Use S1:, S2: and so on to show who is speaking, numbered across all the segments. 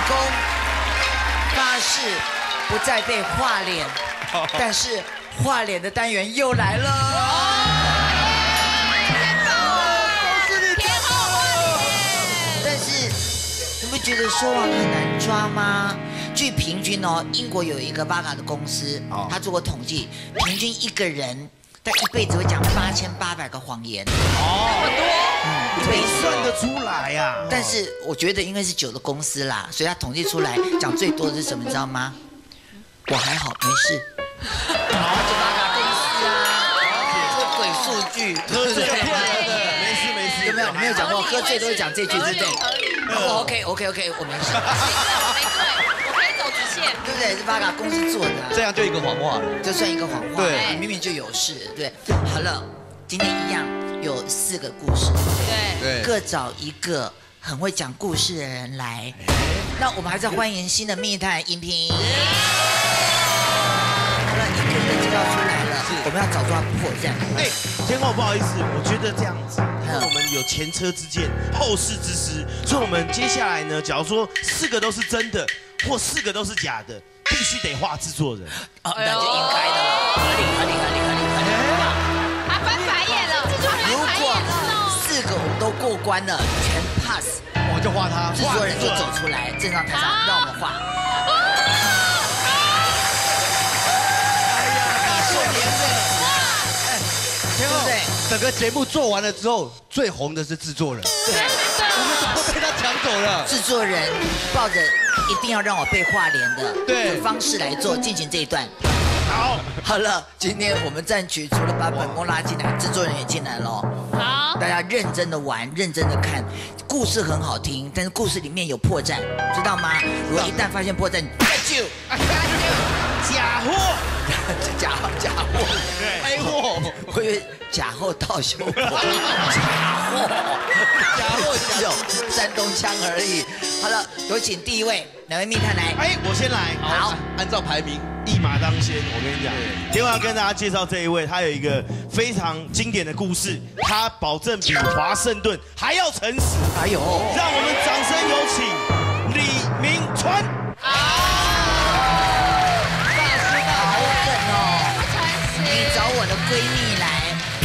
S1: 公发誓不再被画脸，但是画脸的单元又来了。但是你不觉得说谎很难抓吗？据平均哦，英国有一个 Vaga 的公司，他做过统计，平均一个人他一辈子会讲8800个谎言。
S2: 那么多。
S3: 没算得出来呀。
S1: 但是我觉得应该是酒的公司啦，所以他统计出来讲最多的是什么，你知道吗？我还好，没事。好，就Vaga公司啊，这鬼数据，
S3: 喝醉骗人的，没事没事。
S1: 有没有？你没有讲过，喝醉都会讲这句，对不对？我 OK， 我没事。
S2: 我可以走直线，
S1: 对不对？是Vaga公司做的，
S3: 这样就一个谎话了，
S1: 这算一个谎话。
S3: 对，
S1: 明明就有事。对，好了，今天一样有4个故事，
S2: 对，
S1: 各找一个很会讲故事的人来。那我们还是要欢迎新的密探荧屏。好了，一个人就要出来了，我们要找抓破绽。
S3: 哎，天后不好意思，我觉得这样子，我们有前车之鉴，后事之师，所以我们接下来呢，假如说4个都是真的，或4个都是假的，必须得画制作人。
S1: 哦，那就应该的了，合理。
S2: 他翻白眼了，
S1: 如果4个我们都过关了，全 pass，
S3: 我就画他，
S1: 制作人就走出来，站上台上让我们画。
S4: 天后，整个节目做完了之后，最红的是制作人。
S1: 对，
S4: 我们都被他抢走了。
S1: 制作人抱着一定要让我被画脸的方式来做进行这一段。好了，今天我们战局除了把本宫拉进来，制作人也进来了。
S2: 好，
S1: 大家认真的玩，认真的看，故事很好听，但是故事里面有破绽，知道吗？如果一旦发现破绽，就
S3: 假货，
S1: 假货，
S3: 黑货，
S1: 我以为假货到修果，假货只有山东腔而已。好了，有请第一位，哪位密探来？
S3: 哎，我先来。
S1: 好，
S4: 按照排名，
S3: 一马当先。我跟你讲，天后要跟大家介绍这一位，他有一个非常经典的故事，他保证比华盛顿还要诚实。
S1: 哎呦，
S3: 让我们掌声有请李明川。
S1: 你找我的闺蜜来。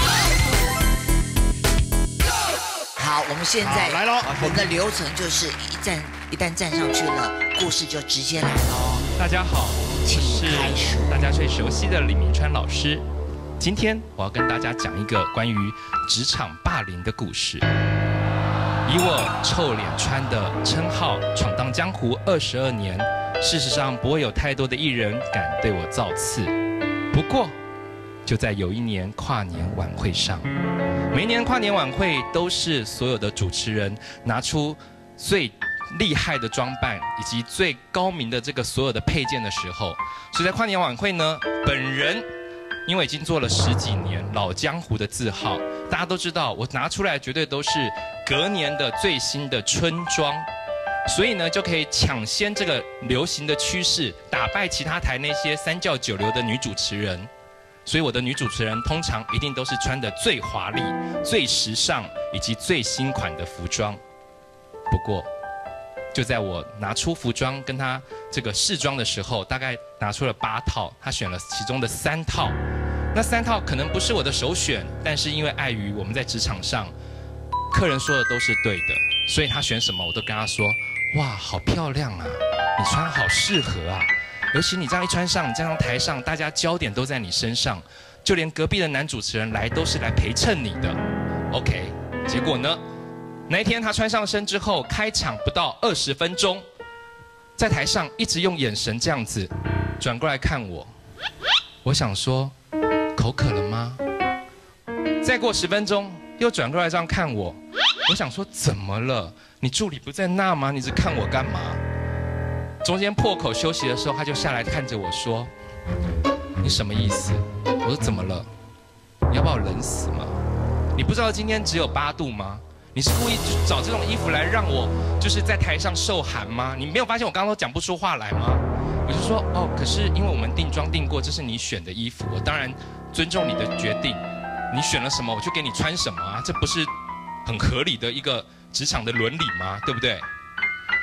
S1: 好，我们现在
S3: 来喽。
S1: 我们的流程就是一旦站上去了，故事就直接来喽。
S5: 大家好，
S1: 请开始。
S5: 大家最熟悉的李明川老师。今天我要跟大家讲一个关于职场霸凌的故事。以我臭脸川的称号闯荡江湖22年，事实上不会有太多的艺人敢对我造次。不过，就在有一年跨年晚会上，每年跨年晚会都是所有的主持人拿出最厉害的装扮以及最高明的这个所有的配件的时候，所以在跨年晚会呢，本人因为已经做了10几年老江湖的字号，大家都知道我拿出来绝对都是隔年的最新的春装，所以呢就可以抢先这个流行的趋势，打败其他台那些3教9流的女主持人。所以我的女主持人通常一定都是穿的最华丽、最时尚以及最新款的服装。不过，就在我拿出服装跟她这个试装的时候，大概拿出了8套，她选了其中的3套。那3套可能不是我的首选，但是因为碍于我们在职场上，客人说的都是对的，所以她选什么我都跟她说：哇，好漂亮啊，你穿好适合啊。尤其你这样一穿上，你站上台上，大家焦点都在你身上，就连隔壁的男主持人来都是来陪衬你的。OK， 结果呢？那一天他穿上身之后，开场不到20分钟，在台上一直用眼神这样子转过来看我。我想说，口渴了吗？再过10分钟，又转过来这样看我。我想说，怎么了？你助理不在那吗？你只看我干嘛？中间破口休息的时候，他就下来看着我说：“你什么意思？”我说：“怎么了？你要把我冷死吗？你不知道今天只有8度吗？你是故意找这种衣服来让我就是在台上受寒吗？你没有发现我刚刚都讲不出话来吗？”我就说：“哦，可是因为我们定妆定过，这是你选的衣服，我当然尊重你的决定。你选了什么，我就给你穿什么啊，这不是很合理的一个职场的伦理吗？对不对？”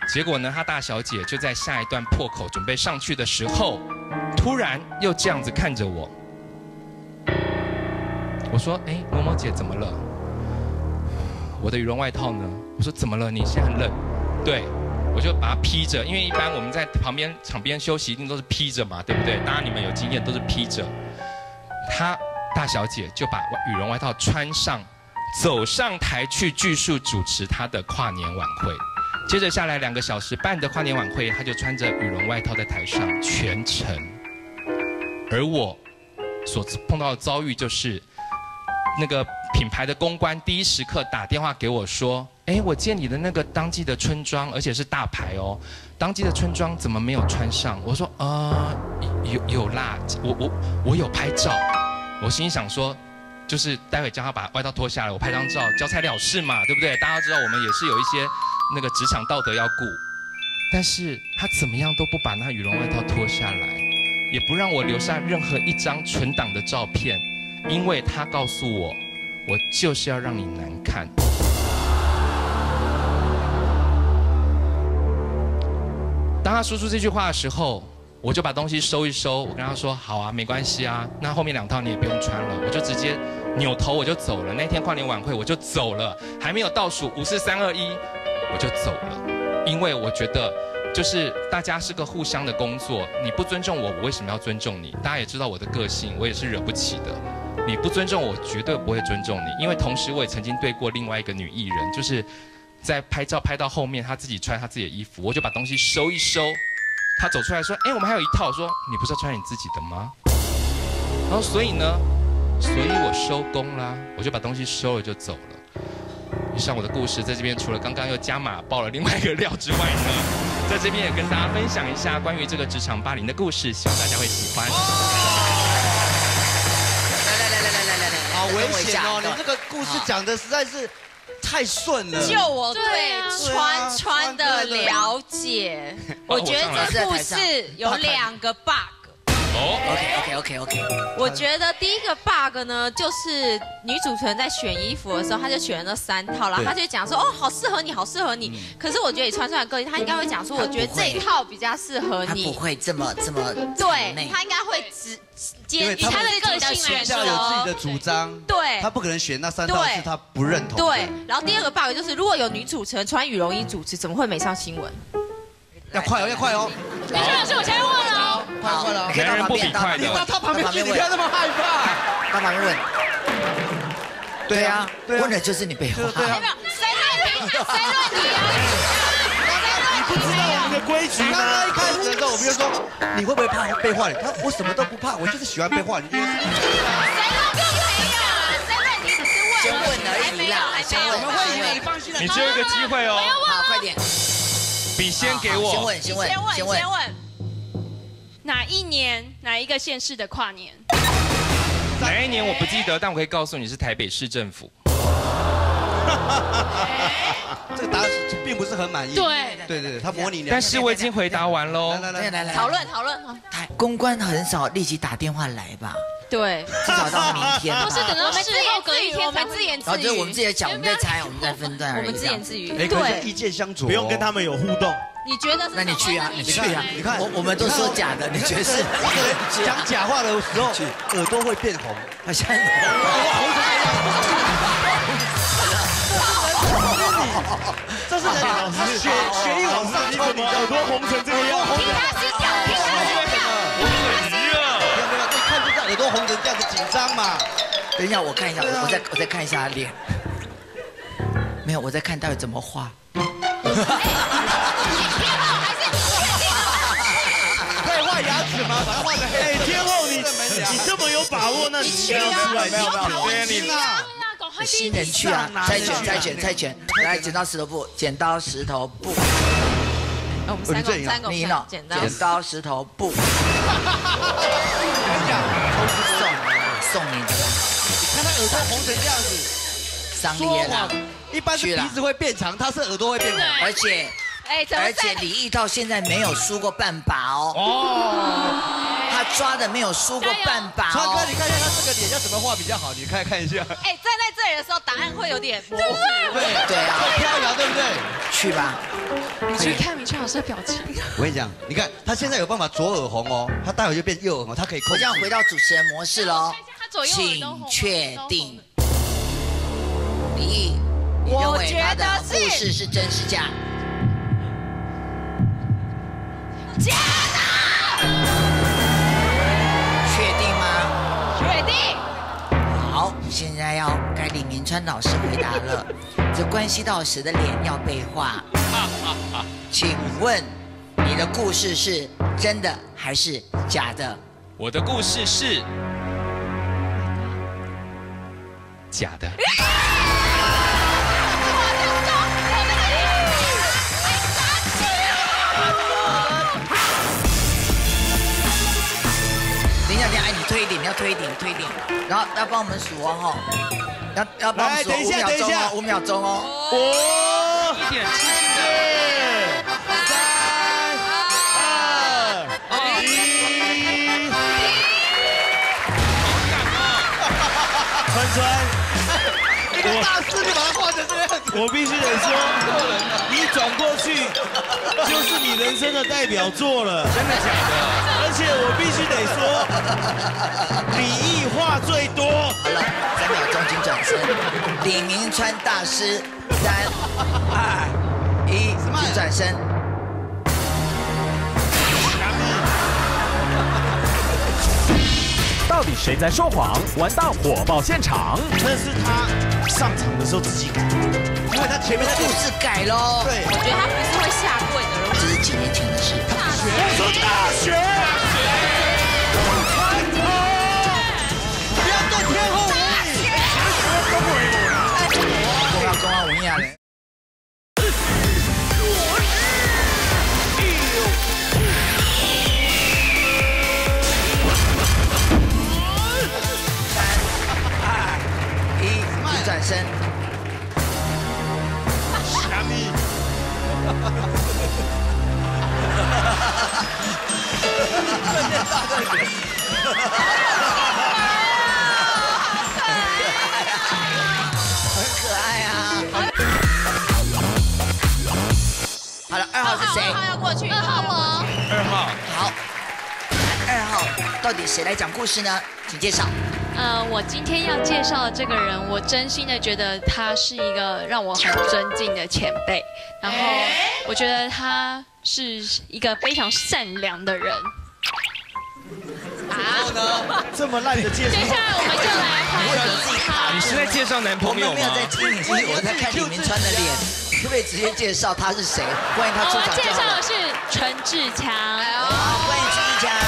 S5: 结果呢，她大小姐就在下一段破口准备上去的时候，突然又这样子看着我。我说：“哎，某某姐怎么了？我的羽绒外套呢？”我说：“怎么了？你现在很冷？”对，我就把它披着，因为一般我们在场边休息一定都是披着嘛，对不对？当然你们有经验，都是披着。她大小姐就把羽绒外套穿上，走上台去继续主持她的跨年晚会。接着下来2个小时半的跨年晚会，她就穿着羽绒外套在台上全程。而我所碰到的遭遇就是，那个品牌的公关第一时刻打电话给我说：“哎，我见你的那个当季的春装，而且是大牌哦，当季的春装怎么没有穿上？”我说：“有啦，我有拍照。”我心里想说，就是待会叫他把外套脱下来，我拍张照，交差了事嘛，对不对？大家知道我们也是有一些那个职场道德要顾，但是他怎么样都不把那羽绒外套脱下来，也不让我留下任何一张存档的照片，因为他告诉我，我就是要让你难看。当他说出这句话的时候，我就把东西收一收，我跟他说：“好啊，没关系啊，那后面2套你也不用穿了。”我就直接扭头我就走了。那天跨年晚会我就走了，还没有倒数5、4、3、2、1，我就走了。因为我觉得，就是大家是个互相的工作，你不尊重我，我为什么要尊重你？大家也知道我的个性，我也是惹不起的。你不尊重我，绝对不会尊重你。因为同时我也曾经对过另外一个女艺人，就是在拍照拍到后面，她自己穿她自己的衣服，我就把东西收一收。他走出来说：“哎，我们还有一套。”我说：“你不是要穿你自己的吗？”然后所以我收工啦，我就把东西收了就走了。以上我的故事在这边，除了刚刚又加码爆了另外一个料之外呢，在这边也跟大家分享一下关于这个职场霸凌的故事，希望大家会喜欢。
S4: 来，好危险哦！你这个故事讲的实在是太顺了。
S2: 就我对川的了解，我觉得这故事有2个 bug。
S1: OK。
S2: 我觉得第一个 bug 呢，就是女主持人在选衣服的时候，她就选了那3套，然后她就讲说：“哦，好适合你，好适合你。”可是我觉得你穿出来的个性，她应该会讲说：“我觉得这一套比较适合你。”
S1: 她不会这么
S2: 对，她应该会以她的个性来说，
S4: 有自己的主张。
S2: 对，
S4: 她不可能选那3套是她不认同。
S2: 对，然后第2个 bug 就是，如果有女主持人穿羽绒衣主持，怎么会没上新闻？
S4: 要快哦！
S2: 女主持人，我现在问了。
S4: 快了！
S5: 男人不比快的。
S4: 你到他旁边去，你不要那么害怕。
S1: 到旁边问。对啊，问的就是你被话。
S2: 没有，谁论你啊？
S3: 你不知道我们的规矩吗？
S4: 刚一开始的时候，我们就说你会不会怕被话？他我什么都不怕，我就是喜欢被话。你
S2: 谁论就没有啊？谁论你只是问？
S1: 先问而已啦，先问。
S4: 我们会赢，你放心。
S5: 你只有一个机会哦。
S1: 好，快点。
S5: 笔先给我。
S1: 先问。
S6: 哪一年哪一个县市的跨年？
S5: 哪一年我不记得，但我可以告诉你是台北市政府。
S4: 这个答案并不是很满意。对，他模拟。
S5: 但是我已经回答完喽。
S1: 来，
S2: 讨论。
S1: 公关很少立即打电话来吧？
S2: 对，
S1: 至少到明天。
S2: 都是等到事后隔一天才自言自语。
S1: 然后就是我们自己讲，我们在猜，我们在分段而已。
S2: 我们自言自语。
S4: 对，意见相左，
S3: 不用跟他们有互动。
S2: 你觉得是？
S1: 那你去啊！你
S4: 看，
S1: 我们都说假的，你觉得是？
S4: 一个人讲假话的时候，耳朵会变红。
S1: 好像红
S4: 这是人老师血液往上冲，你耳朵红成这个样子。
S2: 听他是讲，
S4: 你看就知道耳朵红成这样子，紧张嘛。
S1: 等一下，我看一下，我再看一下脸。没有，我在看到底怎么画。
S4: 可以画牙齿吗？把它画成黑。
S3: 天后，你这么有把握，那你应该要出来
S1: 新人去啊！猜拳！来，剪刀石头布，剪刀石头布。
S2: 我们3个
S1: 你赢了，剪刀石头布。我
S4: 跟你讲，
S1: 送你的。
S4: 你看他耳朵红成这样子，
S1: 伤裂了。
S4: 一般是鼻子会变长，他是耳朵会变红，
S1: 而且李易道现在没有输过半把哦。他他抓的没有输过半把。
S4: 川哥，你看一下他这个脸要怎么画比较好？你看一下。
S2: 哎，站在这里的时候，答案会有点模糊。
S1: 对啊，
S4: 飘摇，对不对？
S1: 去吧。
S6: 你去看明轩老师的表情。
S4: 我跟你讲，你看他现在有办法左耳红哦，他待会就变右耳红，他可以控制。
S1: 我这样回到主持人模式喽。请确定。李毅，你认为他的故事是真是假？
S2: 假的。
S1: 确定吗？
S2: 确定。
S1: 好，现在要该李明川老师回答了，这关系到谁的脸要被画。请问你的故事是真的还是假的？
S5: 我的故事是假的。
S1: 等一下，哎，你推一点，你要推一点，推一点，然后要帮我们数哦，哈，要帮我们数5秒钟哦，5秒钟哦。
S5: 一点轻轻的。
S3: 4、3、2、1。川川，
S4: 一个大师，你把它画成这样子。
S3: 我必须得说，你转过去就是你人生的代表作了，
S5: 真的假的？
S3: 而且我必须得说，李毅话最多。
S1: 好了，3秒钟请转身。李明川大师，3、2、1，请转身。
S7: 到底谁在说谎？玩到火爆现场。
S3: 那是他上场的时候自己改，
S4: 因为他前面的
S1: 故事改喽。
S4: 对，
S2: 我觉得他不是会下跪的人。
S1: 这是几年前的事。
S3: 我说大学。
S4: 不要对天后无礼。
S1: 我要讲啊，有影咧。转身。
S3: 虾米？
S1: 很可爱啊！好了，2号是谁？
S2: 2号要过去，2号我。
S5: 2号。
S1: 好，2号到底谁来讲故事呢？请介绍。
S6: 我今天要介绍的这个人，我真心的觉得他是一个让我很尊敬的前辈，然后我觉得他是一个非常善良的人。
S4: 然后呢？
S3: 这么烂的介绍。
S6: 接下来我们就来欢迎他。
S5: 你是在介绍男朋友吗？
S1: 我们没有在听你，是我在看李明川的脸，可不可以直接介绍他是谁？欢迎他出场。
S6: 我介绍的是陈志强。
S1: 好，欢迎陈志强。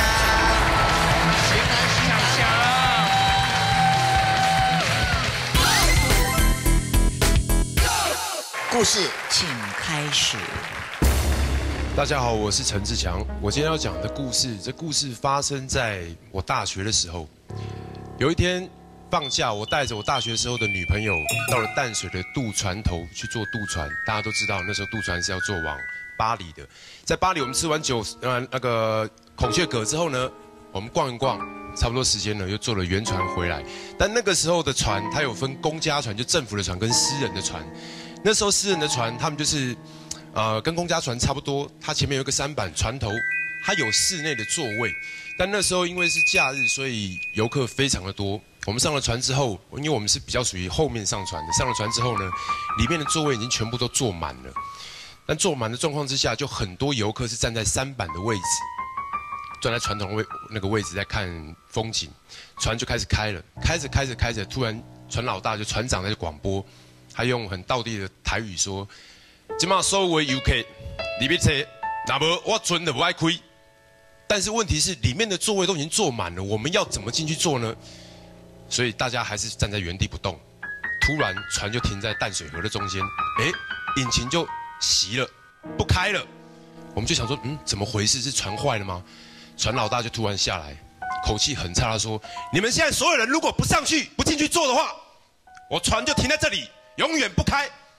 S1: 故事请开始。
S8: 大家好，我是陈志强。我今天要讲的故事，这故事发生在我大学的时候。有一天放假，我带着我大学时候的女朋友到了淡水的渡船头去坐渡船。大家都知道，那时候渡船是要坐往巴黎的。在巴黎，我们吃完那个孔雀阁之后呢，我们逛一逛，差不多时间了，又坐了原船回来。但那个时候的船，它有分公家船，就政府的船跟私人的船。那时候私人的船，他们就是，跟公家船差不多，它前面有一个舢板，船头它有室内的座位。但那时候因为是假日，所以游客非常的多。我们上了船之后，因为我们是比较属于后面上船的，上了船之后呢，里面的座位已经全部都坐满了。但坐满的状况之下，就很多游客是站在舢板的位置，站在船头那个位置在看风景。船就开始开了，开着，突然船老大就船长在广播。他用很道地的台语说：“今嘛所有游客里面坐，那么我船就不爱开。”但是问题是，里面的座位都已经坐满了，我们要怎么进去坐呢？所以大家还是站在原地不动。突然，船就停在淡水河的中间，引擎就熄了，不开了。我们就想说，怎么回事？是船坏了吗？船老大就突然下来，口气很差，他说：“你们现在所有人如果不上去、不进去坐的话，我船就停在这里。”永远不开，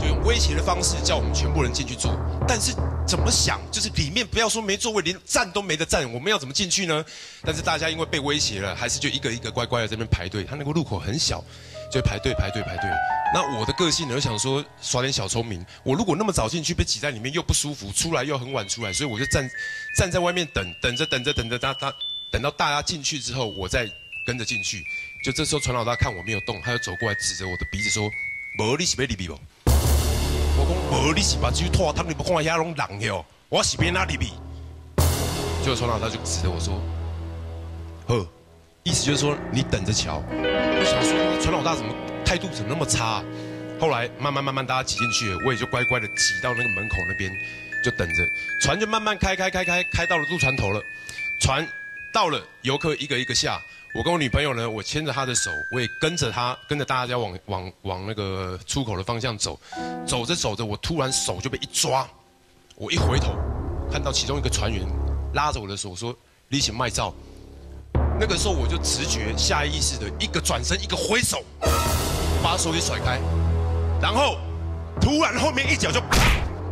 S8: 就用威胁的方式叫我们全部人进去坐。但是怎么想，就是里面不要说没座位，连站都没得站，我们要怎么进去呢？但是大家因为被威胁了，还是就一个一个乖乖的在那边排队。他那个路口很小，就排队。那我的个性呢，就想说耍点小聪明。我如果那么早进去，被挤在里面又不舒服，出来又很晚出来，所以我就站在外面等着，等到大家进去之后，我再跟着进去。就这时候，船老大看我没有动，他就走过来指着我的鼻子说：“无你是要入去不？”我讲：“无你是把手拖汤，你不看遐拢人哟，我是要哪入去？”结果船老大就指着我说：“呵，意思就是说你等着瞧。”我想说，船老大怎么态度怎么那么差？后来慢慢大家挤进去了，我也就乖乖的挤到那个门口那边，就等着。船就慢慢开到了渡船头了。船到了，游客一个一个下。我跟我女朋友呢，我牵着她的手，我也跟着大家往那个出口的方向走。走着，我突然手就被一抓，我一回头，看到其中一个船员拉着我的手说：“你请卖照。”那个时候我就直觉下意识的一个转身，一个挥手，把手给甩开，然后突然后面一脚就啪，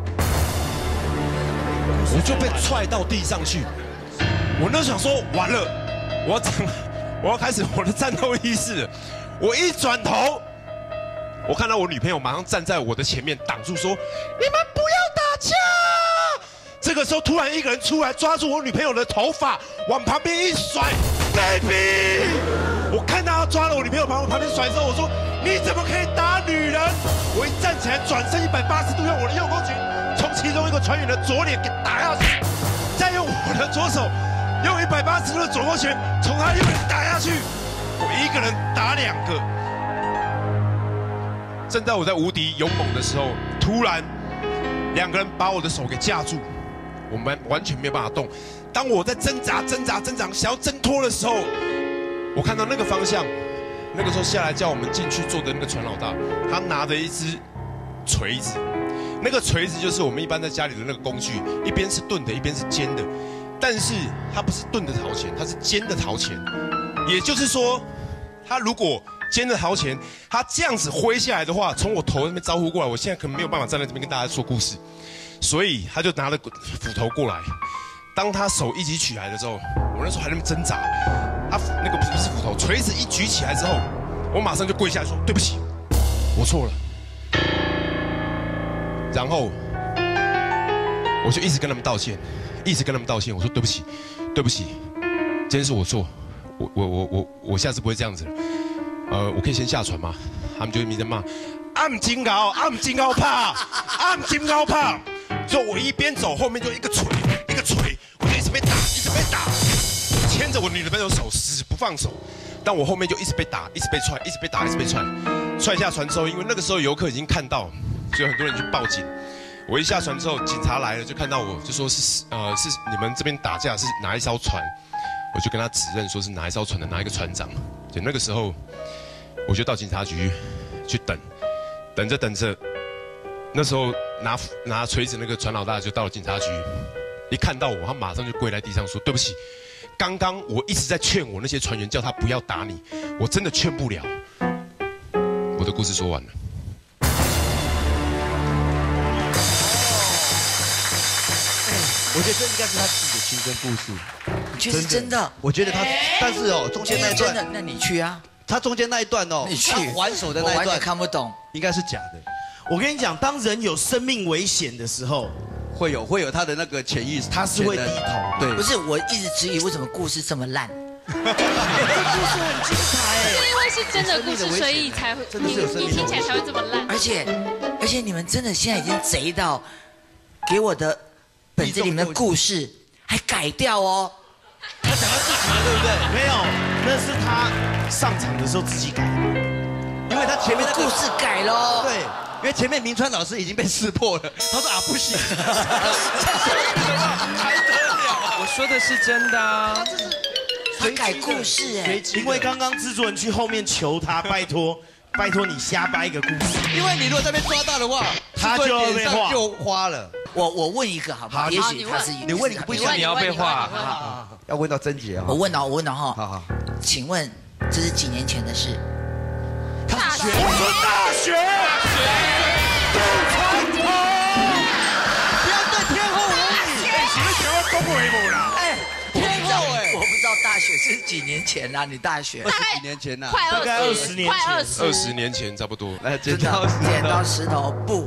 S8: 我就被踹到地上去。我那想说完了，我要开始我的战斗意识了。我一转头，我看到我女朋友马上站在我的前面挡住说：“你们不要打架！”这个时候突然一个人出来抓住我女朋友的头发，往旁边一甩 ，baby！ 我看到他抓了我女朋友旁边甩之后，我说：“你怎么可以打女人？”我一站起来，转身180度，用我的右勾拳从其中一个船员的左脸给打下去，再用我的左手用180度的左勾拳从他右脸打下去。我一个人打2个。正在我在无敌勇猛的时候，突然2个人把我的手给架住。我们完全没有办法动。当我在挣扎，想要挣脱的时候，我看到那个方向，那个时候下来叫我们进去坐的那个船老大，他拿着一只锤子，那个锤子就是我们一般在家里的那个工具，一边是钝的，一边是尖的，但是它不是钝的掏钱，它是尖的掏钱。也就是说，他如果尖的掏钱，他这样子挥下来的话，从我头那边招呼过来，我现在可能没有办法站在这边跟大家说故事。所以他就拿了斧头过来，当他手一举起来的时候，我那时候还在那边挣扎，他那个不是斧头，锤子一举起来之后，我马上就跪下来说：“对不起，我错了。”然后我就一直跟他们道歉，我说：“对不起，今天是我错，我下次不会这样子了。我可以先下船吗？”他们就一直在骂：“暗金高怕。”所以我一边走，后面就一个锤，我就一直被打，牵着我女朋友手死不放手。但我后面就一直被打，一直被踹。踹下船之后，因为那个时候游客已经看到，所以很多人去报警。我一下船之后，警察来了，就看到我，就说是你们这边打架是哪一艘船？我就跟他指认说是哪一艘船的哪一个船长。就那个时候，我就到警察局去等着。那时候拿锤子那个船老大就到了警察局，一看到我，他马上就跪在地上说：“对不起，刚刚我一直在劝我那些船员，叫他不要打你，我真的劝不了。”我的故事说完了。
S4: 我觉得这应该是他自己的亲身故事，
S1: 这是真的。
S4: 我觉得他，但是中间那一段，
S1: 那你去啊。
S4: 他中间那一段
S1: 你去
S4: 还手的那一段，
S1: 我完全看不懂，
S4: 应该是假的。
S3: 我跟你讲，当人有生命危险的时候，
S4: 会有他的那个潜意识，
S3: 他是会低头。
S4: 对，
S1: 不是，我一直质疑为什么故事这么烂。
S4: 这故事很精彩，
S6: 因为是真的故事，所以才会你听起来才会这么烂。
S1: 而且你们真的现在已经贼到，给我的本子里面的故事还改掉哦。
S3: 他讲他自己的，对不对？没有，那是他上场的时候自己改的，
S4: 因为他前面的
S1: 故事改喽。
S4: 对。因为前面明川老师已经被识破了，他说不行，还得了啊！
S5: 我说的是真的啊，
S1: 他改故事哎，
S3: 因为刚刚制作人去后面求他，拜托你瞎掰一个故事，
S4: 因为你如果在那边抓到的话，
S3: 他就要被画，
S4: 就花了。
S1: 我问一个好不好？也许他是
S4: 你问，不行，
S5: 你要被画，
S4: 要问到贞洁啊！
S1: 我问了哈，
S4: 好，
S1: 请问这是几年前的事？
S3: 大学。
S4: 不要对天后无礼。
S8: 请问台湾公会无啦？
S4: 天后
S1: 我不知道大学是几年前啦，你大学
S4: 几年前呐，
S2: 快
S3: 大概20年前
S2: 快
S8: 20年前差不多。
S4: 来剪
S1: 剪刀石头布，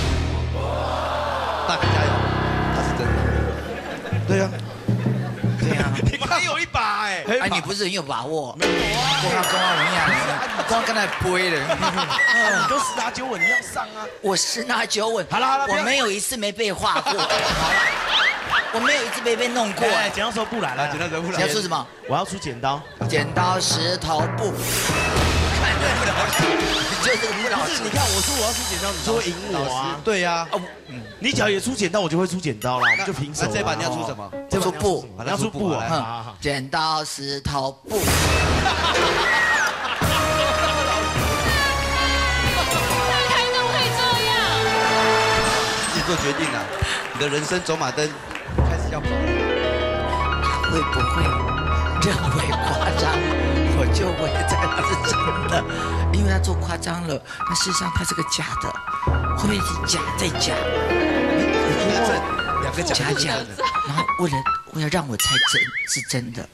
S4: 大哥加油，他是真的。
S3: 对啊，
S1: 对啊。
S3: 你还有一把哎，
S1: 哎，你不是很有把握？没有啊，跟我一样，光跟他背的。
S3: 你都10拿9稳，你要上啊！
S1: 我10拿9稳。
S3: 好了，
S1: 我没有一次没被画过。好了，我没有一次没被弄过。
S3: 剪刀石头布来了，剪刀石头布来。
S1: 你要出什么？
S3: 我要出剪刀。
S1: 剪刀石头布。看对不了，你就这个不老实。
S3: 不是，你看我说我要出剪刀，你就会赢我啊。
S4: 对呀。
S3: 你只要也出剪刀，我就会出剪刀了，我们就平手。
S4: 那这把你要出什么？
S1: 出布。
S3: 你要出布啊！
S1: 剪刀石头布。
S4: 做决定了，你的人生走马灯开始要走了。
S1: 他会不会认为夸张，我就会猜他是真的，因为他做夸张了，那事实上他是个假的，会不会是假再假？
S4: 两个假
S1: 假，然后为了让我猜真是真的。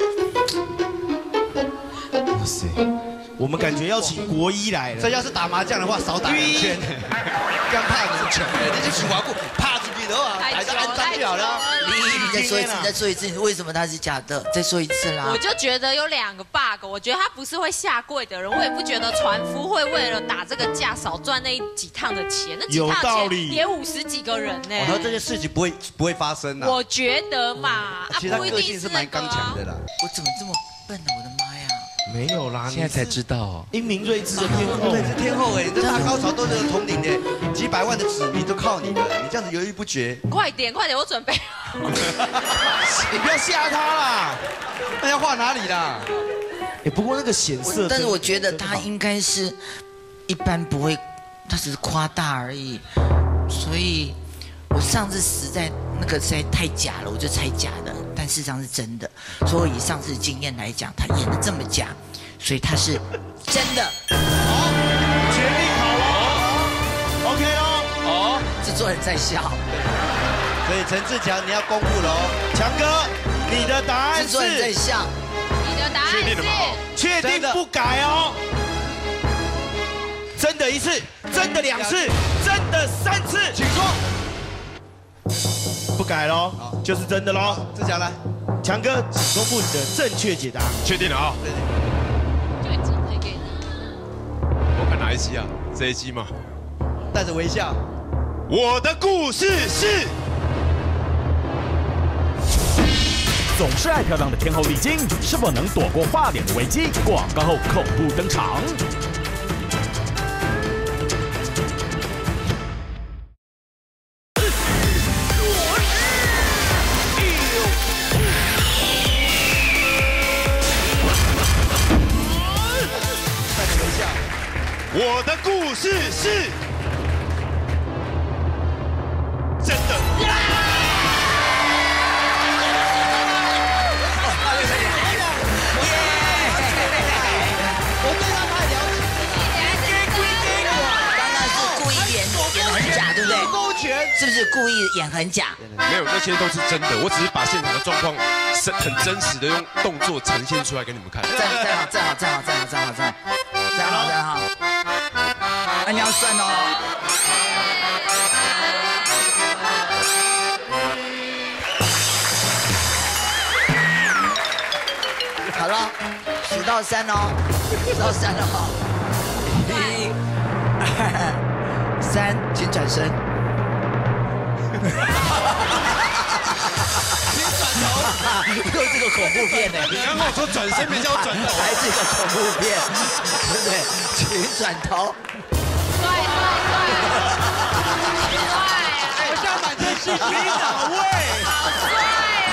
S3: 哇塞，我们感觉要请国一来了。
S4: 这要是打麻将的话，少打2圈。刚怕你穷的，你就喜欢不怕出去的话，还是安装就好了。
S1: 你再说一次，你再说一次，为什么他是假的？再说一次啦。
S2: 我就觉得有2个 bug， 我觉得他不是会下跪的人，我也不觉得船夫会为了打这个架少赚那几趟的钱，那几趟的钱也50几个人呢。
S4: 我说这件事情不会发生的。
S2: 我觉得嘛，
S4: 其实他个性是蛮刚强的啦。
S1: 我怎么这么笨呢？我的妈呀！
S3: 没有啦，
S5: 现在才知道，
S3: 英明睿智的天后，
S4: 对，是天后哎，这大高潮都是统领的，几百万的子民都靠你的，你这样子犹豫不决。
S2: 快点，我准备。
S3: 你不要吓他啦，
S4: 那要画哪里啦？
S3: 哎，不过那个显色，
S1: 但是我觉得他应该是一般不会，他只是夸大而已，所以我上次实在太假了，我就猜假的，但事实上是真的。所以以上次经验来讲，他演的这么假，所以他是真的。
S3: 好，决定好了 ，OK 咯。
S1: 哦，制作人在笑。
S4: 所以陈志强你要公布了哦，
S3: 强哥，你的答案是？
S1: 制作人在笑。
S2: 你的答案是？
S3: 确定不改哦。真的1次，真的2次，真的3次，
S4: 请说。
S3: 不改喽，就是真的喽。
S4: 志强来，
S3: 强哥，请公布你的正确解答。
S8: 确定了啊？
S2: 对，只配给你。
S8: 我看哪一集啊？这一集吗？
S4: 带着微笑。
S8: 我的故事是。
S7: 总是爱漂亮的天后丽晶，是否能躲过画脸的危机？广告后恐怖登场。
S8: 我的故事是真的。
S4: 我对他太了解了。
S1: 刚刚是故意演得很假，对不对？
S4: 勾拳
S1: 是不是故意演很假？
S8: 没有，那些都是真的。我只是把现场的状况很真实的用动作呈现出来给你们看。
S1: 站好。那你要算哦。好了，10到3哦，10到3哦。1、2、3，请转身。又是个恐怖片呢！
S8: 你刚跟我说转身，没叫我转头，
S1: 还是一个恐怖片，对不对？请转头。
S2: 帅！
S4: 我现在满身是
S3: 你哪位？
S2: 好帅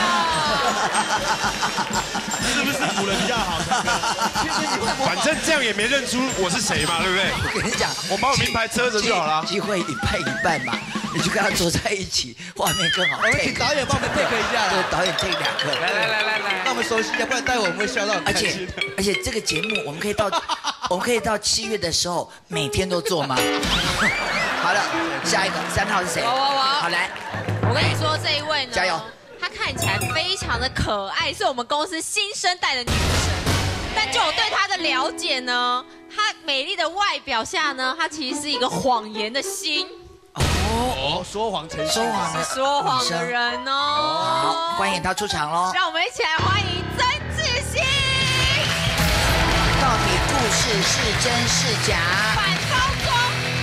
S3: 是不是补的比较好？
S8: 反正这样也没认出我是谁嘛，对不对？
S1: 我跟你讲，
S8: 我把我名牌遮着就好了。
S1: 机会一半一半嘛，你就跟他坐在一起，画面更好。
S4: 我们请导演帮我们 take 一下。
S1: 对，导演 take 2个。
S5: 来。
S4: 让我们熟悉一下，不然待会我们会笑到很开心。
S1: 而且这个节目我们可以到7月的时候每天都做吗？好了，下一个3号是谁？
S2: 我。
S1: 好来，
S2: 我跟你说这一位呢，
S1: 加油。
S2: 她看起来非常的可爱，是我们公司新生代的女神。但就我对她的了解呢，她美丽的外表下呢，她其实是一个谎言的心。
S4: 说谎成
S1: 说谎的
S2: 说谎的人哦。
S1: 好，欢迎她出场喽。
S2: 让我们一起来欢迎曾志熙。
S1: 到底故事是真是假？
S2: 反包装。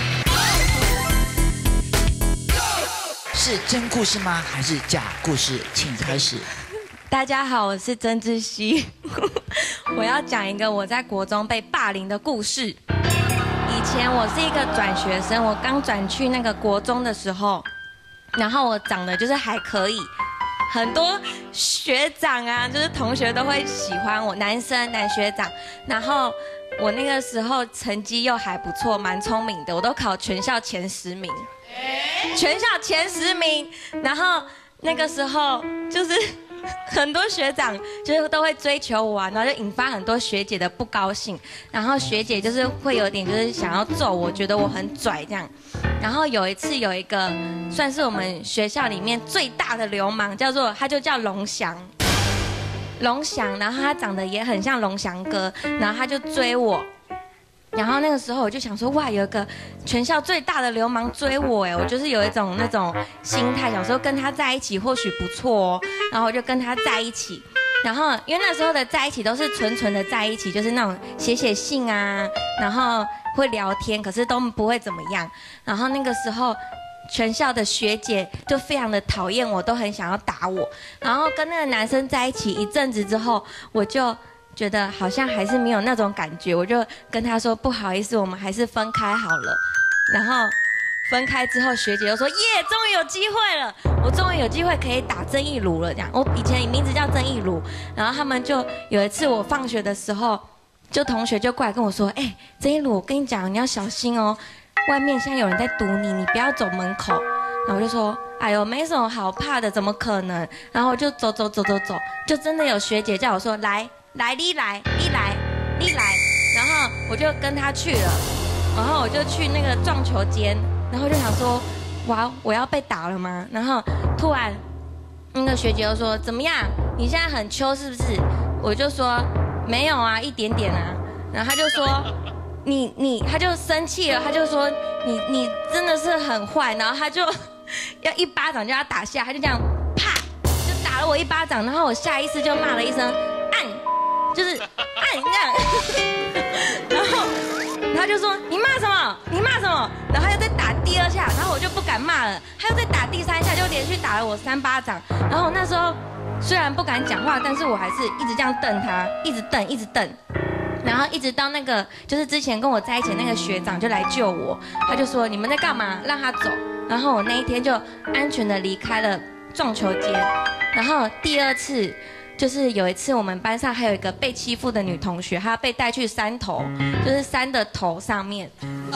S1: 是真故事吗？还是假故事？请开始。
S9: 大家好，我是曾志熙，我要讲一个我在国中被霸凌的故事。以前我是一个转学生，我刚转去那个国中的时候，然后我长得就是还可以，很多学长啊，就是同学都会喜欢我，男学长。然后我那个时候成绩又还不错，蛮聪明的，我都考全校前10名，全校前10名。然后那个时候就是很多学长就是都会追求我啊，然后就引发很多学姐的不高兴，然后学姐就是会有点就是想要揍我，觉得我很拽这样。然后有一次有一个算是我们学校里面最大的流氓，他就叫龙翔，然后他长得也很像龙翔哥，然后他就追我。然后那个时候我就想说，哇，有一个全校最大的流氓追我哎，我就是有一种那种心态，想说跟他在一起或许不错哦，然后我就跟他在一起。然后因为那时候的在一起都是纯的在一起，就是那种写信啊，然后会聊天，可是都不会怎么样。然后那个时候全校的学姐就非常的讨厌我，都很想要打我。然后跟那个男生在一起一阵子之后，我就觉得好像还是没有那种感觉，我就跟他说不好意思，我们还是分开好了。然后分开之后，学姐就说耶，终于有机会了，我终于有机会可以打曾义儒了。这样，我以前名字叫曾义儒。然后他们就有一次我放学的时候，就同学就过来跟我说，哎，曾义儒，我跟你讲，你要小心哦，外面现在有人在堵你，你不要走门口。然后我就说，哎呦，没什么好怕的，怎么可能？然后我就走，就真的有学姐叫我说来，你来，然后我就跟他去了，然后我就去那个撞球间，然后就想说，哇，我要被打了吗？然后突然那个学姐就说，怎么样？你现在很秋是不是？我就说没有啊，一点点啊。然后他就说，他就生气了，他就说你真的是很坏，然后他就要一巴掌就要打下，他就这样啪就打了我一巴掌，然后我下意识就骂了一声按，就是按这样，然后他就说你骂什么？然后他又再打第2下，然后我就不敢骂了，他又再打第3下，就连续打了我3巴掌。然后我那时候虽然不敢讲话，但是我还是一直这样瞪他，一直瞪。然后一直到那个就是之前跟我在一起的那个学长就来救我，他就说你们在干嘛？让他走。然后我那一天就安全的离开了撞球间。然后第2次就是有一次我们班上还有一个被欺负的女同学，她被带去山头，就是山的头上面，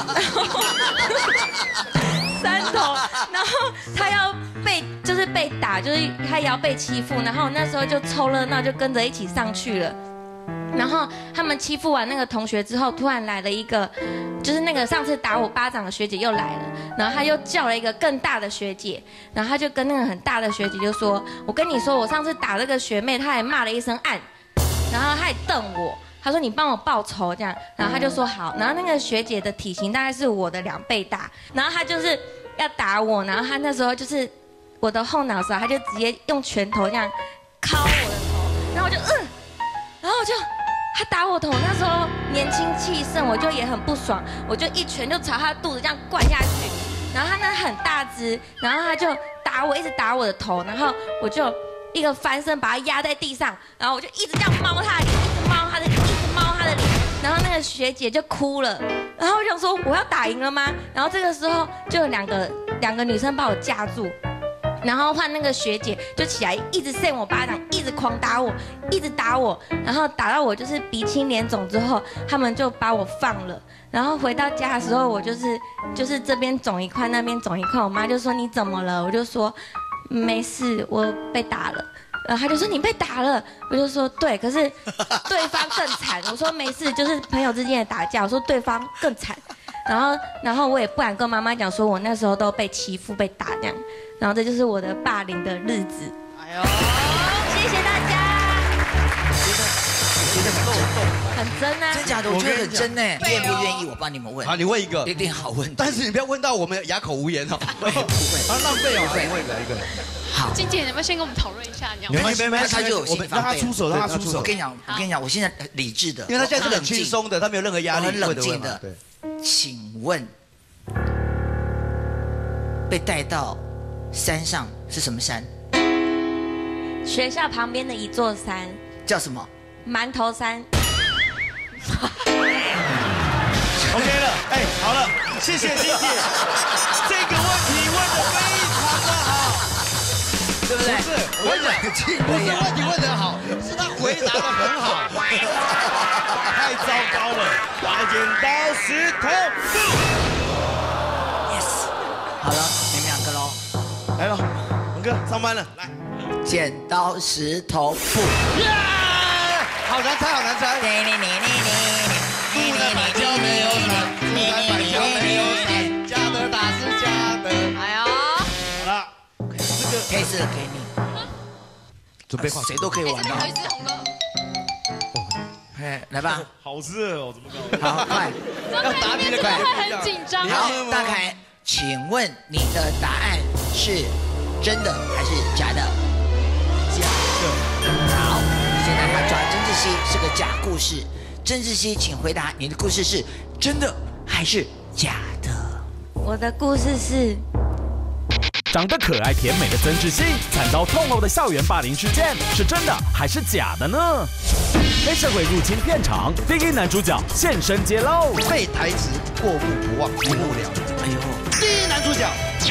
S9: 山头，然后她要被打，就是她也要被欺负，然后那时候就凑热闹，就跟着一起上去了。然后他们欺负完那个同学之后，突然来了一个，就是那个上次打我巴掌的学姐又来了，然后他又叫了一个更大的学姐，然后他就跟那个很大的学姐就说，我跟你说，我上次打那个学妹，她还骂了一声按，然后她还瞪我，他说你帮我报仇这样，然后他就说好，然后那个学姐的体型大概是我的2倍大，然后她就是要打我，然后她那时候就是我的后脑勺，她就直接用拳头这样敲我的头，然后我就然后我就。他打我头，那时候年轻气盛，我就也很不爽，我就一拳就朝他肚子这样灌下去，然后他那很大只，然后他就打我，一直打我的头，然后我就一个翻身把他压在地上，然后我就一直这样猫他的脸，一直猫他的脸，然后那个学姐就哭了，然后我想说我要打赢了吗？然后这个时候就有两个女生把我架住。然后换那个学姐就起来一直扇我巴掌，一直狂打我，一直打我，然后打到我就是鼻青脸肿之后，他们就把我放了。然后回到家的时候，我就是这边肿一块，那边肿一块。我妈就说你怎么了？我就说没事，我被打了。 然后他就说你被打了，我就说对，可是对方更惨。我说没事，就是朋友之间的打架。我说对方更惨，然后我也不敢跟妈妈讲，说我那时候都被欺负被打这样。然后这就是我的霸凌的日子。哎呦，谢谢大家。
S1: 我觉得
S9: 很真啊，
S1: 真假的？我觉得很真呢。愿不愿意？我帮你们问。
S4: 好，你问一个，
S1: 一定好问。
S4: 但是你不要问到我们哑口无言哦。不会，啊，浪费哦。你问一个。
S1: 好，
S6: 金姐，你要不要先跟我们讨论一下？
S3: 没，他就有心理防备。让他出手，让他出手。
S1: 我跟你讲，我现在理智的，
S4: 因为他现在是很轻松的，他没有任何压力，
S1: 很冷静的。请问，被带到山上是什么山？
S9: 学校旁边的一座山。
S1: 叫什么？
S9: 馒头山。
S3: OK 了，哎，好了，谢谢金姐，这个问题问得非常的好，
S1: 对不对？
S4: 不是，我跟你讲，不是问题问得好，是他回答得很好。
S3: 太糟糕了，来剪刀石头布
S1: ，yes， 好了，你们两个喽，
S3: 来了，文哥上班了，来，
S1: 剪刀石头布，
S4: 好难猜，好难猜。不能摆跤没有伞，不能摆跤没有伞，假的打是假的。
S2: 哎呦，
S3: 好了，这个
S1: 可以是给你，
S4: 准备画，
S1: 谁都可以玩到。
S2: 有一只红哥，
S1: 哎，来吧，
S3: 好热哦，怎么搞？
S1: 好，快，
S4: 要答题的
S6: 会很紧张。
S1: 好，大凯，请问你的答案是真的还是假的？假的。好，现在他抓曾志熙是个假故事。曾志熙，请回答，你的故事是真的还是假的？
S9: 我的故事是，
S7: 长得可爱甜美的曾志熙惨遭痛殴的校园霸凌事件，是真的还是假的呢？黑社会入侵片场，第一男主角现身揭露，
S4: 背台词过目不忘，一目了然。哎呦，第一男主角，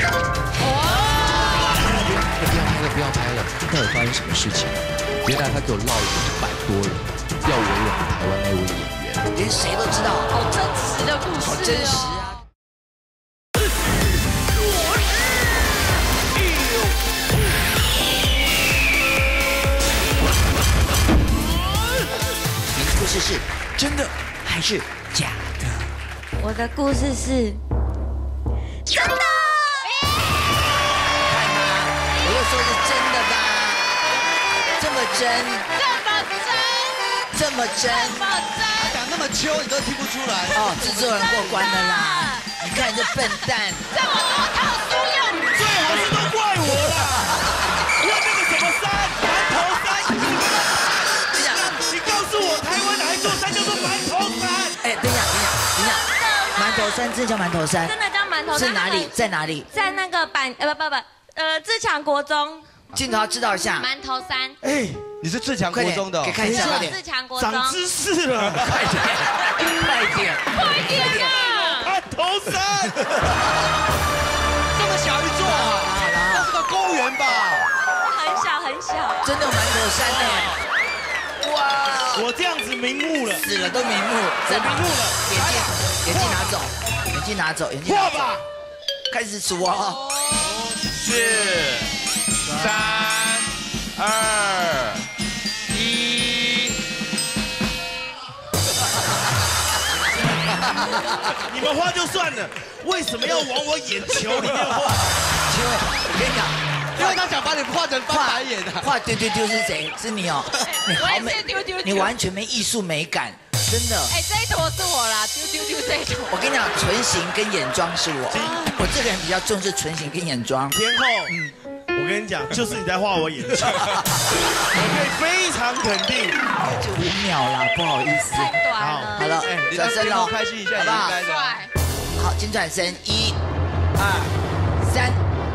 S10: 不要拍了，到底发生什么事情？原来他给我闹100多人，要维稳台湾那位演员，
S1: 连谁都知道，
S2: 好真实的故事，
S1: 好真实啊！你的故事是真的还是假的？
S9: 我的故事是真的。
S1: 我就说是真的吧，这么真，这么真，
S4: 他讲那么秋，你都听不出来。
S1: 哦，制作人过关了啦！你看这笨蛋，
S2: 这么多套书用，
S3: 最好是都怪我啦！问那个什么山，馒头山，你告诉我，台湾哪一座山叫做馒头山？
S1: 哎，等一下，馒头山真的叫馒头山？
S9: 真的叫馒头山？
S1: 是哪里？在哪里？
S9: 在那个自强国中。
S1: 镜头要知道一下。
S9: 馒头山。
S4: 哎，你是自强国中的，
S1: 给看一下，快点。
S9: 自强国中。
S3: 长知识了，
S1: 快点！
S3: 馒头山，
S4: 这么小一座啊，那是个公园吧？
S9: 很小。
S1: 真的有馒头山呢！哇！
S3: 我这样子瞑目了，
S1: 死了都瞑目，
S3: 我瞑目了。
S1: 眼镜拿走，眼镜拿走，眼镜。
S3: 画吧，
S1: 开始数哦。
S5: 4、3、2、1。
S3: 你们画就算了，为什么要往我眼球里面画？
S1: 请问，我跟你讲，
S4: 因为他想把你画成翻白眼的。
S1: 画丢丢丢是谁？是你哦。你好美，你完全没艺术美感，真的。
S2: 哎，这一坨是我啦，丢这一坨。
S1: 我跟你讲，唇形跟眼妆是我这个人比较重视唇形跟眼妆。
S3: 天后，我跟你讲，就是你在画我眼睛，我可以非常肯定。
S1: 就5秒啦，不好意思。
S2: 太短了。
S1: 好了，转身喽，
S4: 开心一下，
S1: 好不好？好，请转身，1、2、3。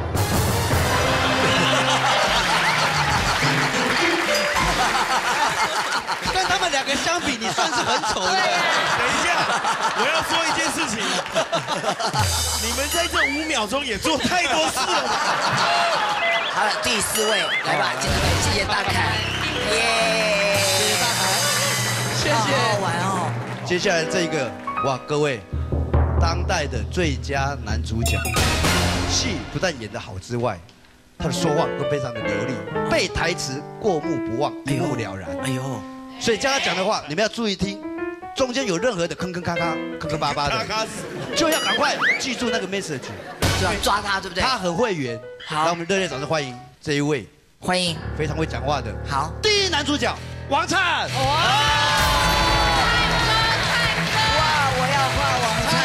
S4: 跟他们2个相比，你算是很丑的。
S3: 等一下，我要说一件事情，你们在这5秒钟也做太多事了。
S1: 好了，第4位，来吧，进来，谢谢大凯，耶！谢谢大凯，
S4: 谢谢。
S1: 好好玩哦。
S4: 接下来这个，哇，各位，当代的最佳男主角，戏不但演得好之外， 他的说话都非常的流利，背台词过目不忘，一目了然。哎呦，所以叫他讲的话，你们要注意听，中间有任何的坑坑咔咔、坑坑巴巴的，就要赶快记住那个 message，
S1: 就要抓他，对不对？
S4: 他很会圆。好，让我们热烈掌声欢迎这一位，
S1: 欢迎
S4: 非常会讲话的。
S1: 好，
S4: 第一男主角王灿。哇，
S1: 我要画王灿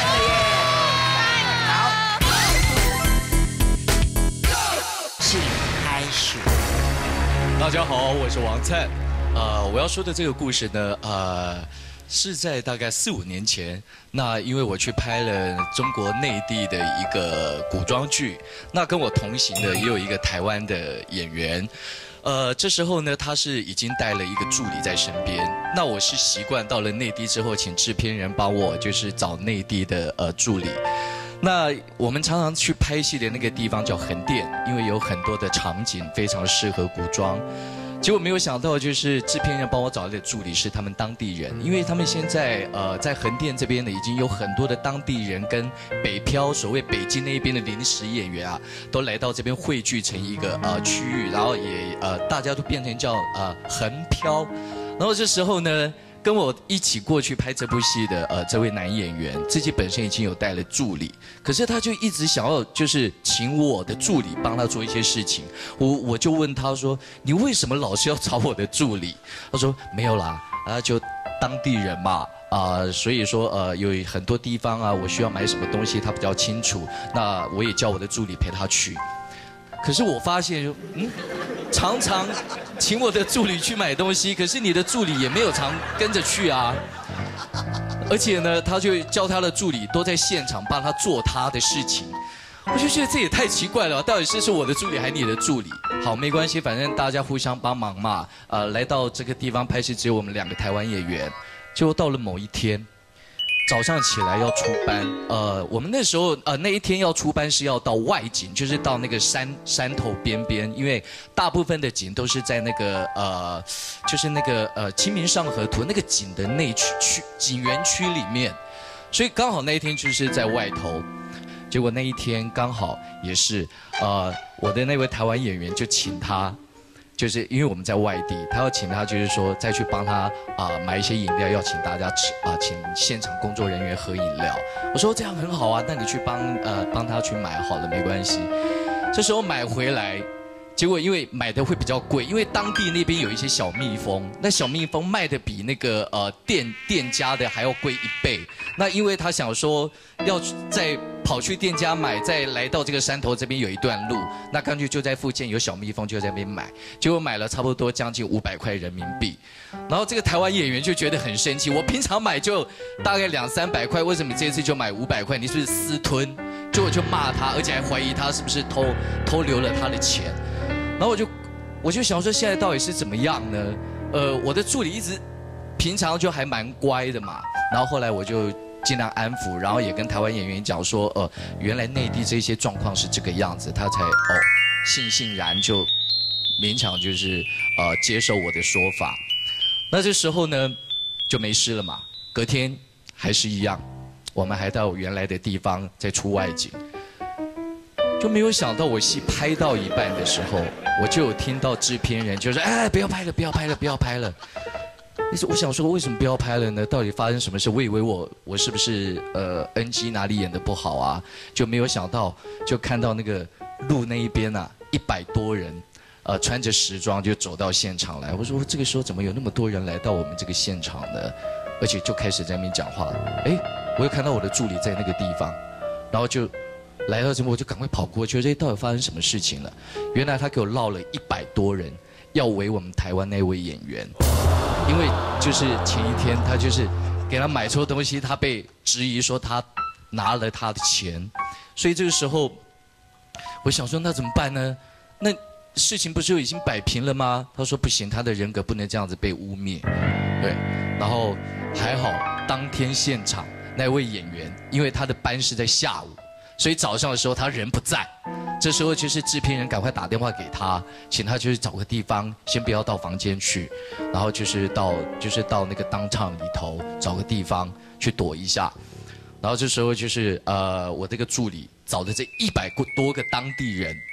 S1: 了耶！好，请开始。
S10: 大家好，我是王灿。我要说的这个故事呢，是在大概4、5年前。那因为我去拍了中国内地的一个古装剧，那跟我同行的也有一个台湾的演员。这时候呢，他是已经带了一个助理在身边。那我是习惯到了内地之后，请制片人帮我就是找内地的助理。那我们常常去拍戏的那个地方叫横店，因为有很多的场景非常适合古装。结果没有想到，就是制片人帮我找的助理是他们当地人，因为他们现在在横店这边呢，已经有很多的当地人跟北漂，所谓北京那边的临时演员啊，都来到这边汇聚成一个区域，然后也大家都变成叫横漂，然后这时候呢。跟我一起过去拍这部戏的这位男演员，自己本身已经有带了助理，可是他就一直想要就是请我的助理帮他做一些事情。我就问他说：“你为什么老是要找我的助理？”他说：“没有啦，就当地人嘛，所以说有很多地方啊，我需要买什么东西，他比较清楚。那我也叫我的助理陪他去。”可是我发现，常常请我的助理去买东西，可是你的助理也没有常跟着去啊。而且呢，他就叫他的助理都在现场帮他做他的事情，我就觉得这也太奇怪了，到底是我的助理还是你的助理？好，没关系，反正大家互相帮忙嘛。来到这个地方拍戏，只有我们2个台湾演员。结果到了某一天。早上起来要出班，我们那时候那一天要出班是要到外景，就是到那个山头边边，因为大部分的景都是在那个就是那个清明上河图那个景的内区景园区里面，所以刚好那一天就是在外头。结果那一天刚好也是我的那位台湾演员就请他。就是因为我们在外地，他要请他，就是说再去帮他买一些饮料，要请大家吃请现场工作人员喝饮料。我说这样很好啊，那你去帮他去买好了，没关系。这时候买回来，结果因为买的会比较贵，因为当地那边有一些小蜜蜂，那小蜜蜂卖的比那个店家的还要贵1倍。那因为他想说要再跑去店家买，再来到这个山头这边有一段路，那干脆就在附近有小蜜蜂，就在那边买。结果买了差不多将近500块人民币，然后这个台湾演员就觉得很生气，我平常买就大概200、300块，为什么这次就买500块？你是不是私吞？结果就骂他，而且还怀疑他是不是偷留了他的钱。然后我就想说现在到底是怎么样呢？我的助理一直平常就还蛮乖的嘛，然后后来我就。尽量安抚，然后也跟台湾演员讲说，原来内地这些状况是这个样子，他才悻然就勉强就是接受我的说法。那这时候呢就没事了嘛，隔天还是一样，我们还到原来的地方再出外景，就没有想到我戏拍到一半的时候，我就有听到制片人就说，哎，不要拍了，不要拍了，不要拍了。我想说，为什么不要拍了呢？到底发生什么事？我以为我是不是NG 哪里演得不好啊？就没有想到，就看到那个路那一边啊，100多人，穿着时装就走到现场来。我说这个时候怎么有那么多人来到我们这个现场呢？而且就开始在那边讲话。哎，我又看到我的助理在那个地方，然后就来到这边，我就赶快跑过去，这到底发生什么事情了？原来他给我绕了100多人，要围我们台湾那位演员。因为就是前一天他就是给他买错东西，他被质疑说他拿了他的钱，所以这个时候我想说那怎么办呢？那事情不是就已经摆平了吗？他说不行，他的人格不能这样子被污蔑，对。然后还好当天现场那位演员，因为他的班是在下午，所以早上的时候他人不在。这时候就是制片人赶快打电话给他，请他就是找个地方，先不要到房间去，然后就是到那个当场里头找个地方去躲一下。然后这时候就是我这个助理找的这100多个当地人，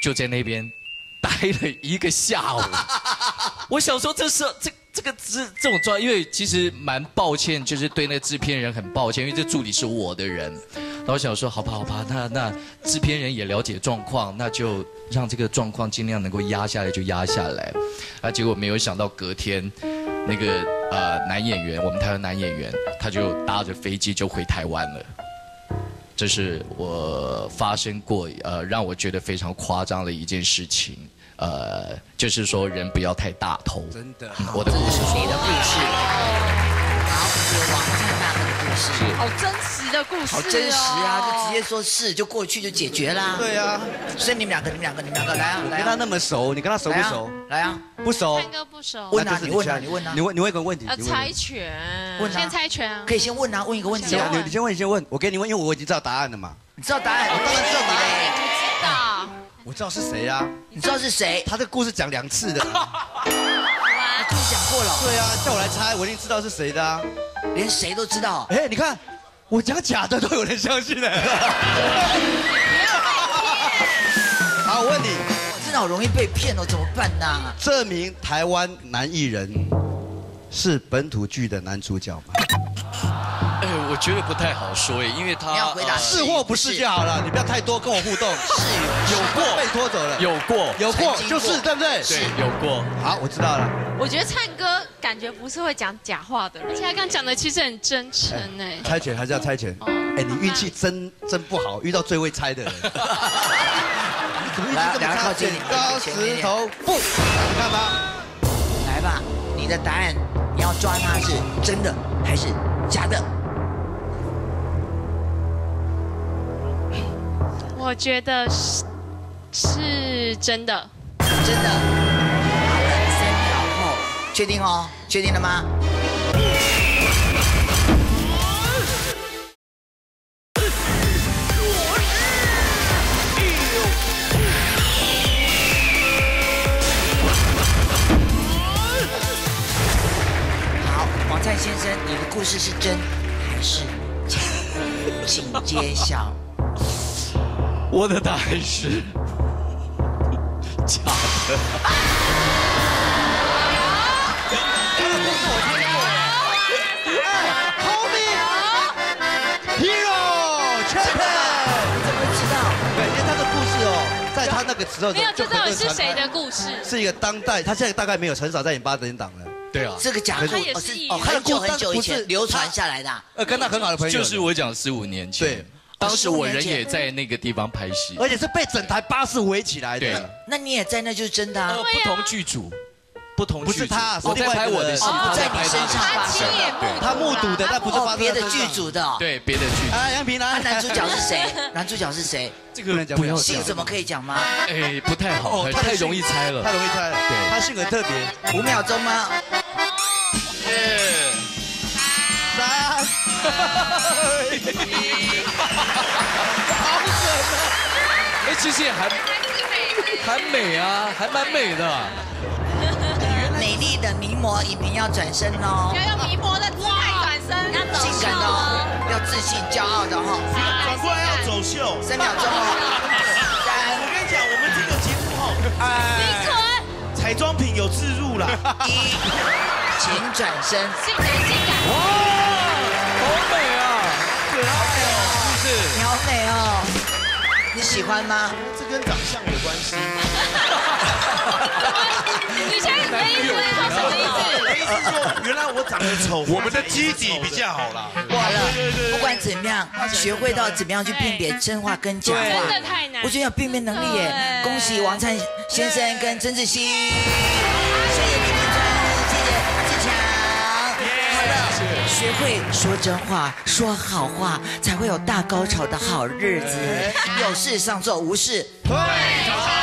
S10: 就在那边待了1个下午。我想说这是这种状，因为其实蛮抱歉，就是对那个制片人很抱歉，因为这助理是我的人。然后我想说好吧，那制片人也了解状况，那就让这个状况尽量能够压下来就压下来。啊，结果没有想到隔天，那个男演员，我们台湾男演员，他就搭着飞机就回台湾了。这是我发生过让我觉得非常夸张的一件事情。就是说人不要太大头。
S4: 真的，
S10: 我的故事，
S1: 你的故事。好，这个王灿大哥的故事，
S2: 好真实的故事，
S1: 好真实啊，就直接说是就过去就解决啦。
S4: 对啊，
S1: 所以你们两个来啊，
S4: 我跟他那么熟，你跟他熟不熟？
S1: 来啊，
S6: 灿
S4: 不熟。
S6: 哥不熟。
S1: 问啊，你问啊，你问啊，
S4: 你问一个问题。
S2: 猜拳。
S1: 问啊，
S6: 先猜拳啊。
S1: 可以先问啊，问一个问题啊。
S4: 你先问，你先问，我给你问，因为我已经知道答案了嘛。
S1: 你知道答案？我当然知道答案。
S2: 不知道。
S4: 我知道是谁啊？
S1: 你知道是谁？
S4: 他这个故事讲2次的。
S1: 他故事讲过了。
S4: 对啊，叫我来猜，我一定知道是谁的啊。
S1: 连谁都知道。
S4: 哎，你看，我讲假的都有人相信了。好，我问你，
S1: 真的好容易被骗哦，怎么办呢？
S4: 这名台湾男艺人是本土剧的男主角吗？
S10: 我觉得不太好说因为他
S1: 你要回答
S4: 是或不是就好了，你不要太多跟我互动。
S1: 是
S10: 有过
S4: 被拖走了，
S10: 有过
S4: 就是对不对？
S10: 对，有过。
S4: 好，我知道了。
S2: 我觉得灿哥感觉不是会讲假话的人，
S6: 而且他刚讲的其实很真诚哎。
S4: 猜拳还是要猜拳？哎，你运气真不好，遇到最会猜的人。
S1: 来，两个靠近你，
S4: 剪刀石头布，你看吧。
S1: 来吧，你的答案你要抓它是真的还是假的？
S6: 我觉得是真的。
S1: 真的。好了，3秒后，确定哦？确定了吗？好，王灿先生，你的故事是真还是假？请揭晓。
S10: 我的答案是假的。
S4: 在他那个时候，
S6: 没有，这到底是谁的故事？
S4: 是一个当代，他现在大概没有很少在演8点档了。
S10: 对啊，
S1: 这个假的
S6: 他也是
S1: 很久以前流传下来的。
S4: 跟他很好的朋友，
S10: 就是我讲15年前。对，当时我人也在那个地方拍戏，
S4: 而且是被整台巴士围起来的。对，
S1: 那你也在，那就是真的啊。
S10: 不同剧组。不同
S4: 不是他，
S10: 我在拍我的戏，
S1: 不在你身上发生
S4: 的，他目睹的，但不是发生
S1: 别的剧组的。
S10: 对，别的剧组。
S4: 啊，杨平来。
S1: 男主角是谁？男主角是谁？
S4: 这个不要
S1: 姓什么可以讲吗？
S10: 哎，不太好，太容易猜了。
S4: 太容易猜了。对，他性格特别。
S1: 5秒钟吗
S4: ？3、好狠啊！
S10: 哎，其实也还美啊，还蛮美的。
S1: 美丽的名模影评要转身哦，
S2: 要用名模的姿态转身，
S1: 性感的哦，要自信骄傲的哈，
S3: 转过来要走秀
S1: ，3秒钟哦。
S3: 我跟你讲，我们这个节目哦，彩妆品有置入啦。
S1: 1，请转身。
S2: 性感。
S10: 哇，好美啊！
S3: 对，好美哦，
S1: 是不是？你好美哦，你喜欢吗？
S3: 这跟长相有关系。
S2: 你现在的意思是他什么意思？
S3: 我的意思是说，原来我长得丑，
S8: 我们的基底比较好啦。
S1: 哇了，不管怎么样，学会到怎么样去辨别真话跟假话，
S6: 真的太难。
S1: 我觉得有辨别能力耶。恭喜王灿先生跟曾志熙，谢谢李明川，谢谢志强。好了，学会说真话，说好话，才会有大高潮的好日子。有事上做，无事退场。